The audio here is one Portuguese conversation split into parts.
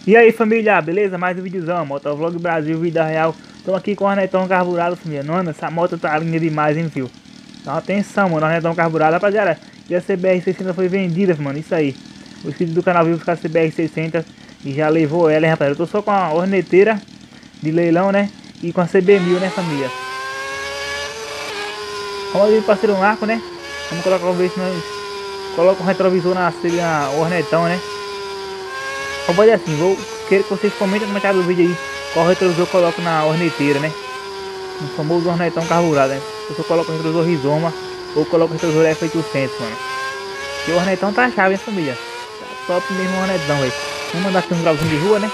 E aí família, beleza? Mais um videozão, Motovlog Brasil, vida real. Estamos aqui com o Hornetão carburado, família. Mano, essa moto tá linda demais, hein, fio? Então atenção, mano, Hornetão carburado, rapaziada. E a CBR600 foi vendida, mano, isso aí. O inscrito do canal viu buscar a CBR600 e já levou ela, hein, rapaziada. Eu tô só com a horneteira de leilão, né? E com a CB1000, né, família? Vamos ali, parceiro, um arco, né? Vamos colocar, ver se nós coloca o retrovisor na Hornetão, né? Vou fazer assim, quero que vocês comentem no comentário do vídeo aí qual retrovisor eu coloco na horneteira, né? No famoso Hornetão carburado, né? Se eu coloco o retrovisor Rizoma ou coloco o retrovisor F800, mano. E o Hornetão tá chave, hein, família? Tá top mesmo o Hornetão, velho. Vamos mandar aqui um grauzinho de rua, né?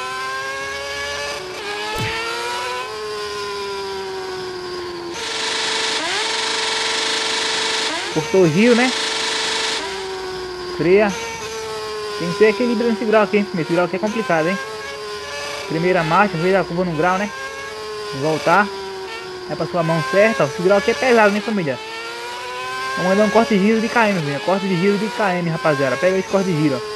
Cortou o giro, né? Freia. Tem que ser equilibrando esse grau aqui, hein? Esse grau aqui é complicado, hein? Primeira marcha, veio a curva no grau, né? Voltar. É pra sua mão certa, ó. Esse grau aqui é pesado, né, família? Vamos mandar um corte de giro de KM, família. Corte de giro de KM, rapaziada. Pega esse corte de giro, ó.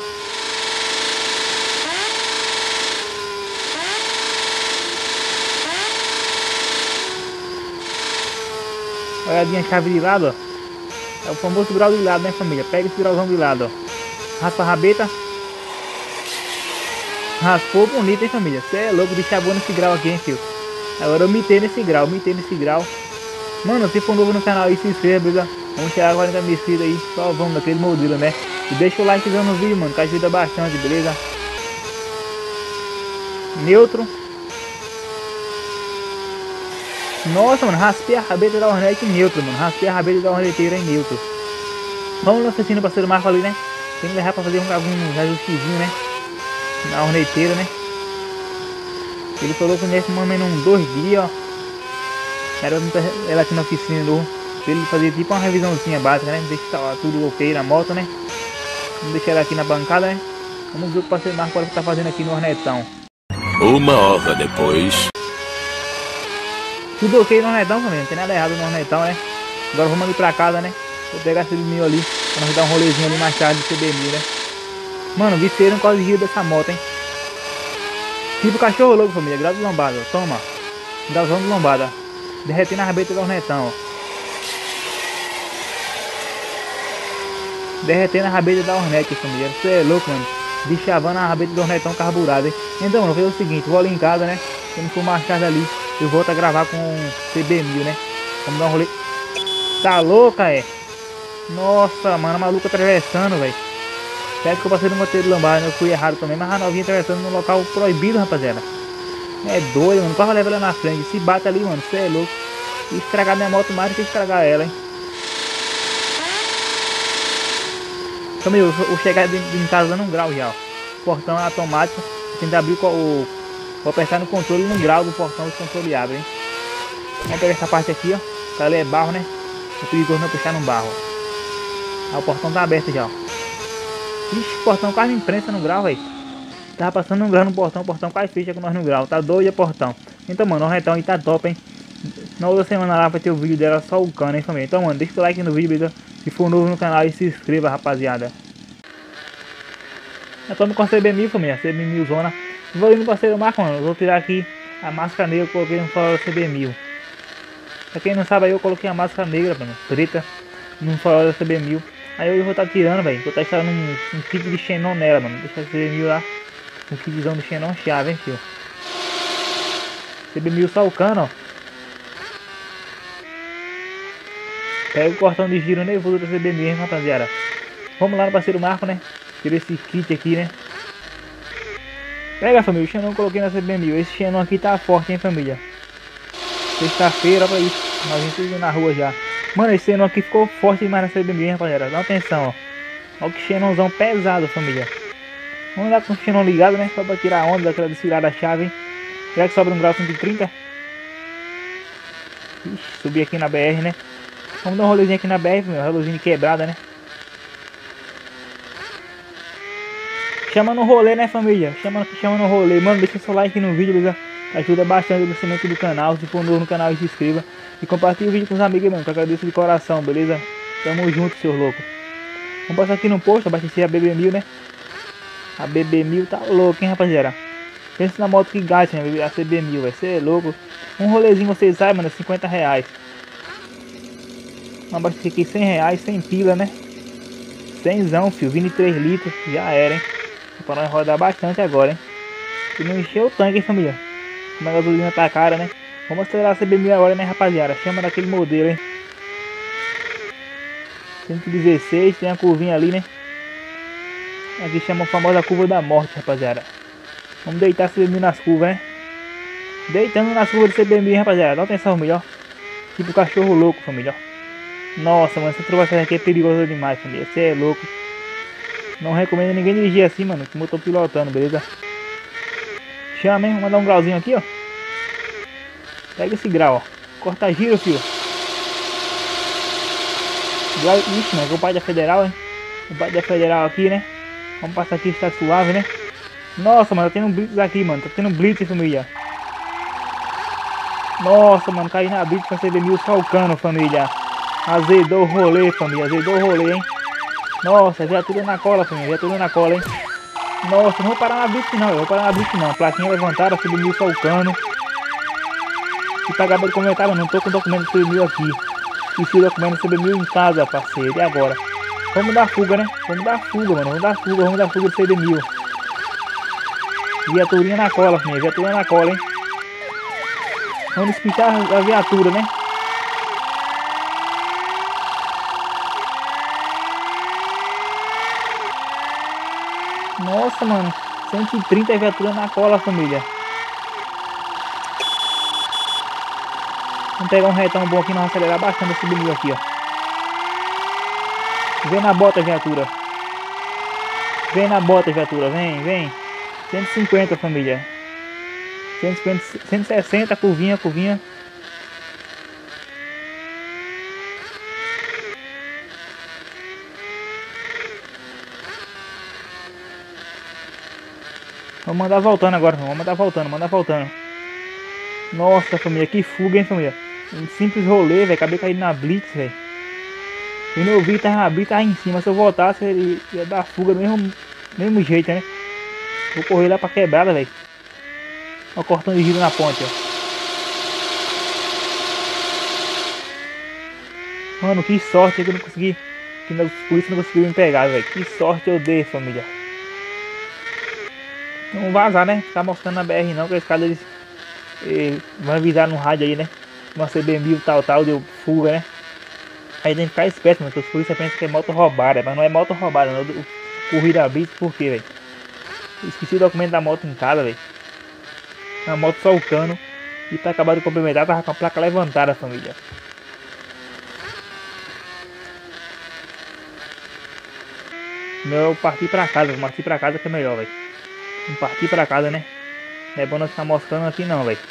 Olhadinha a chave de lado, ó. É o famoso grau de lado, né, família? Pega esse grauzão de lado, ó. Raspa a rabeta. Raspou bonito, hein, família? Você é louco, bicho bom nesse grau aqui, hein, filho? Agora eu mitei nesse grau, Mano, se for novo no canal aí, se inscreva, beleza? Vamos chegar a 40 mil inscritos aí. Só vamos naquele modelo, né? E deixa o likezão no vídeo, mano, que ajuda bastante, beleza? Neutro. Nossa, mano, raspei a rabeta da Hornet em neutro, mano. Raspei a rabeta da Horneteira em neutro. Vamos lá assistindo o parceiro Marco ali, né? Tem que levar pra fazer algum ajustezinho, né? Na horneteira, né? Ele falou que nesse momento uns 2 dias, ó. Era ela aqui na oficina do ele fazer tipo uma revisãozinha básica, né? Deixa tá, tudo ok na moto, né? Vamos deixar ela aqui na bancada, né? Vamos ver o que o parceiro Marco tá fazendo aqui no Hornetão. 1 hora depois. Tudo ok no Hornetão, família. Não tem nada errado no Hornetão, né? Agora vamos ali pra casa, né? Vou pegar esse mil ali pra nós dar um rolezinho ali mais tarde de CB1000, né? Mano, viceiro no quase giro dessa moto, hein? Tipo cachorro louco, família. Grau de lombada, ó. Toma. Grauzão de lombada. Derretendo a rabeta do Hornetão, ó. Derretendo a rabeta da Hornet, família. Você é louco, mano. Deschavando a rabeta do Hornetão carburado, hein? Então, mano, vou fazer o seguinte. Vou ali em casa, né? Quando for mais tarde ali, eu volto a gravar com o CB1000, né? Vamos dar um rolê. Tá louca, é? Nossa, mano. A maluca atravessando, velho. Parece que eu passei no moteiro de lombada, né? Eu fui errado também. Mas a novinha atravessando no local proibido, rapaziada. É doido, mano. O carro leva ela na frente. Se bate ali, mano. Você é louco. E estragar minha moto mais do que estragar ela, hein? Então, eu vou chegar em casa dando um grau já, ó. O portão é automático. Tentar abrir vou apertar no controle no grau do portão, o controle abre, hein? Vamos pegar essa parte aqui, ó. Que ali é barro, né? É perigoso não puxar no barro, ó. Ah, o portão tá aberto já, ó. Ixi, o portão quase imprensa no grau, velho. Tava passando um grau no portão, o portão quase fecha com nós no grau. Tá doido, portão. Então, mano, o Hornetão aí tá top, hein? Na outra semana lá vai ter o vídeo dela só o cano, hein, família? Então, mano, deixa o like no vídeo, beleza? Se for novo no canal, e se inscreva, rapaziada. Eu tô com a CB1000, família. CB1000 zona. Vou ir no parceiro Marco, mano. Vou tirar aqui a máscara negra que eu coloquei no farol da CB1000. Pra quem não sabe aí, eu coloquei a máscara negra, mano, preta, no farol da CB1000. Aí eu vou estar tirando, velho. Vou estar instalando um kit de xenon nela, mano. Deixa a CB1000 lá. Um kitzão de xenon chave, hein, filho. CB1000 só o cano, ó. Pega o cortão de giro nervoso da CB1000, hein, rapaziada. Vamos lá no parceiro Marco, né? Tira esse kit aqui, né? Pega, família. O xenon eu coloquei na CB1000. Esse xenon aqui tá forte, hein, família. Sexta-feira, olha pra isso. Nós vamos na rua já. Mano, esse xenon aqui ficou forte demais na CB1000, rapaziada. Dá atenção, ó. Olha que xenonzão pesado, família. Vamos lá com o xenon ligado, né? Só pra tirar a onda daquela desfilada da chave, hein? Será que sobra um grau 130? Ixi, subi aqui na BR, né? Vamos dar um rolezinho aqui na BR, meu. Relozinho de quebrada, né? Chama no rolê, né, família? Chama no rolê. Mano, deixa seu like no vídeo, beleza? Ajuda bastante o crescimento do canal. Se for novo no canal, se inscreva. E compartilhe o vídeo com os amigos, mano. Que eu agradeço de coração, beleza? Tamo junto, seus loucos. Vamos passar aqui no posto, abastecer a BB1000, né? A BB1000 tá louca, hein, rapaziada? Pensa na moto que gasta, né? A CB1000, vai ser louco. Um rolezinho vocês sabem, mano, 50 reais. Uma abastecer aqui 100 reais, 100 pila, né? 100zão, fio, 23 litros, já era, hein? Pra nós rodar bastante agora, hein? E não encheu o tanque, hein, família? Como a gasolina tá cara, né? Vamos acelerar a CB1000 agora, né, rapaziada? Chama daquele modelo, hein? 116, tem a curvinha ali, né? Aqui chama a famosa curva da morte, rapaziada. Vamos deitar a CB1000 nas curvas, né? Deitando nas curvas de CB1000, rapaziada. Dá atenção, família, ó. Tipo cachorro louco, família, ó. Nossa, mano, essa ultrapassagem aqui é perigosa demais, família. Você é louco. Não recomendo ninguém dirigir assim, mano, como eu tô pilotando, beleza? Chama, hein? Vamos mandar um grauzinho aqui, ó. Pega esse grau, ó. Corta giro, filho. Grau... Ixi, mano, o pai da Federal, hein? O pai da Federal aqui, né? Vamos passar aqui, está suave, né? Nossa, mano, tá tendo um blitz aqui, mano. Tá tendo um blitz, família. Nossa, mano, caí na blitz com a CB1000 falcando, família. Azedou o rolê, família. Azedou o rolê, hein? Nossa, viatura na cola, família. Viatura na cola, hein? Nossa, não vou parar na blitz não. Eu vou parar na blitz não. Plaquinha levantada, CB1000 falcando. E pra acabar de comentar, mano, não tô com documento do CB1000 aqui. Esqueci o documento do CB1000 em casa, parceiro. E agora? Vamos dar fuga, né? Vamos dar fuga, mano. Vamos dar fuga do CB1000. Viaturinha na cola, família. Viatura na cola, hein? Vamos despistar a viatura, né? Nossa, mano. 130 viatura na cola, família. Vamos pegar um retão bom aqui, nós vamos acelerar bastante esse CB1000 aqui, ó. Vem na bota, viatura. Vem na bota, viatura. Vem, vem. 150, família. 150, 160, curvinha, curvinha. Vamos mandar voltando agora, vamos mandar voltando, Nossa, família, que fuga, hein, família. Um simples rolê, velho. Acabei caindo na blitz, velho. E meu vídeo tava na blitz, tava em cima. Se eu voltasse, ele ia dar fuga do mesmo jeito, né? Vou correr lá pra quebrada, velho. Ó, cortando de giro na ponte, ó. Mano, que sorte que eu não consegui. Que os polícias não conseguiram me pegar, velho. Que sorte eu dei, família. Não vazar, né? Ficar mostrando na BR não, que os caras eles vão avisar no rádio aí, né? Uma CB1000 tal, deu fuga, né? Aí tem que ficar esperto, mano, que os polícias pensam que é moto roubada, mas não é moto roubada, não. Corrida a blitz, por quê, velho? Esqueci o documento da moto em casa, velho. A moto só o cano. E pra acabar de complementar, tava com a placa levantada, família. Eu parti pra casa, vou partir pra casa que é melhor, velho. Vamos partir pra casa, né? Não é bom nós ficar mostrando aqui não, velho.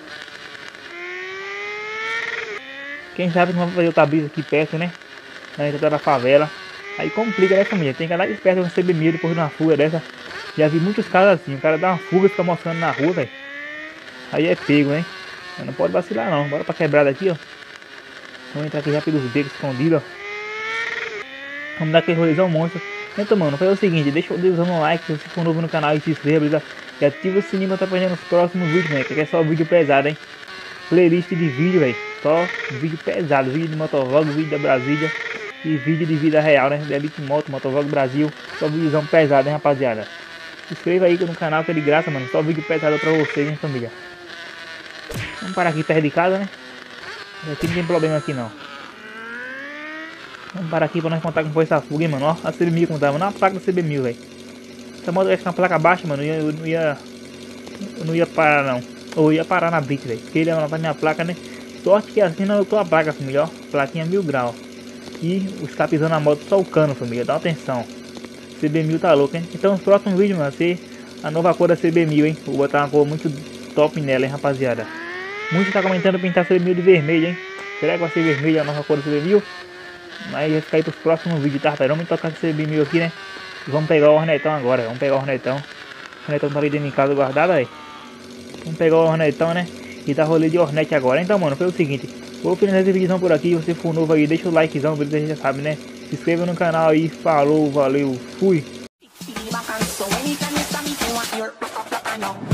Quem sabe não vai fazer outra brisa aqui perto, né? Na entrada da favela. Aí complica, né, família? Tem que andar esperto com CB1000 depois de uma fuga dessa. Já vi muitos casos assim. O cara dá uma fuga e fica mostrando na rua, velho. Aí é pego, hein? Não pode vacilar não. Bora pra quebrada aqui, ó. Vamos entrar aqui já pelos becos escondidos, ó. Vamos dar aquele rolezão monstro. Então, mano, faz o seguinte, deixa o dedo no like se você for novo no canal e se inscreva, beleza? E ativa o sininho pra estar perdendo os próximos vídeos, né? Que é só vídeo pesado, hein? Playlist de vídeo, velho. Só vídeo pesado, vídeo de motovlog, vídeo da Brasília e vídeo de vida real, né? Elite Moto, Motovlog Brasil. Só vídeozão pesado, hein, rapaziada? Se inscreva aí no canal que é de graça, mano. Só vídeo pesado pra vocês, hein, família? Vamos parar aqui perto de casa, né? Aqui não tem problema aqui, não. Vamos parar aqui pra nós contar como foi essa fuga, hein, mano. Ó, a CB1000 como tava na placa da CB1000, velho. Essa moto vai ficar uma placa baixa, mano. Eu não ia parar, não. Ou ia parar na blitz, velho. Porque ele ia na minha placa, né? Sorte que assim não anotou a placa, família, ó. Plaquinha 1000 graus. E os capizando na moto só o cano, família. Dá atenção. CB1000 tá louco, hein? Então, no próximo vídeo, mano, vai ser a nova cor da CB1000, hein? Vou botar uma cor muito top nela, hein, rapaziada. Muitos tá comentando pintar a CB1000 de vermelho, hein? Será que vai ser vermelho a nova cor da CB1000? Mas vai ficar aí pros próximos vídeos, tá? Vamos tocar esse CB1000 aqui, né? E vamos pegar o Hornetão agora. Vamos pegar o Hornetão. O Hornetão tá ali dentro de casa guardado, aí. Vamos pegar o Hornetão, né? E dar rolê de Hornet agora. Então, mano, foi o seguinte. Vou finalizar esse vídeo por aqui. Se você for novo aí, deixa o likezão, beleza? A gente já sabe, né? Se inscreva no canal aí. Falou, valeu, fui!